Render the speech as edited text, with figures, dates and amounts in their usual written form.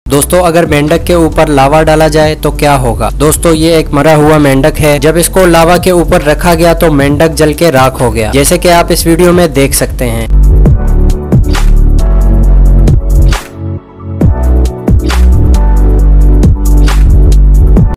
दोस्तों अगर मेंढक के ऊपर लावा डाला जाए तो क्या होगा। दोस्तों ये एक मरा हुआ मेंढक है। जब इसको लावा के ऊपर रखा गया तो मेंढक जल के राख हो गया, जैसे कि आप इस वीडियो में देख सकते हैं।